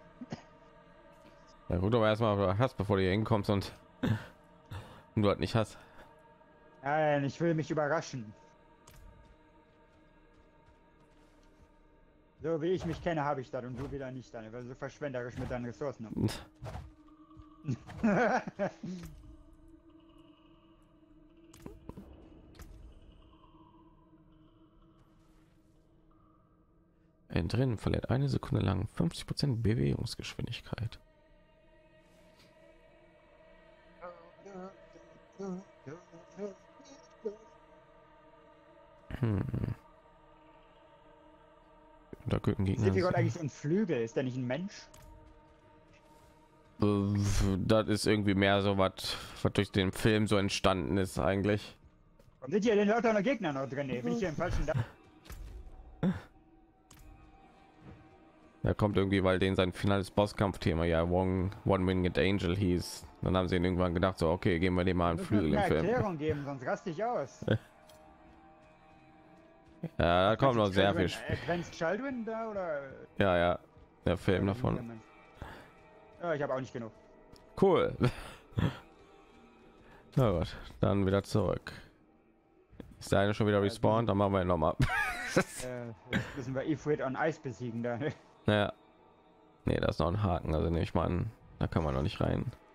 Ja, gut, aber erstmal, ob du das hast, bevor du hier hinkommst und du halt nicht hast. Nein, ich will mich überraschen. So wie ich mich kenne, habe ich das und du wieder nicht, weil du so verschwenderisch mit deinen Ressourcen umgehst. Ein drin verliert eine Sekunde lang 50% Bewegungsgeschwindigkeit. Da könnten Gegner. Sephiroth eigentlich so ein Flügel? Ist der nicht ein Mensch? Das ist irgendwie mehr so was durch den Film so entstanden ist eigentlich. Und sind hier denn lauter noch Gegner noch drin? Bin ich hier im falschen Da kommt irgendwie, weil den sein finales Bosskampfthema ja One Winged Angel hieß. Dann haben sie ihn irgendwann gedacht, so okay, geben wir dem mal einen Flügel im eine Film. Erklärung geben, sonst raste ich aus. Ja, da kommt noch sehr viel. Advanced Children da oder? Ja, der Film davon. Ja, ich habe auch nicht genug. Cool. Na gut, dann wieder zurück. Ist der eine schon wieder respawned? Dann machen wir ihn noch mal. Jetzt müssen wir Ifrit on Eis besiegen da. Naja. Nee, da ist noch ein Haken, also nehme ich mal an, da kann man noch nicht rein.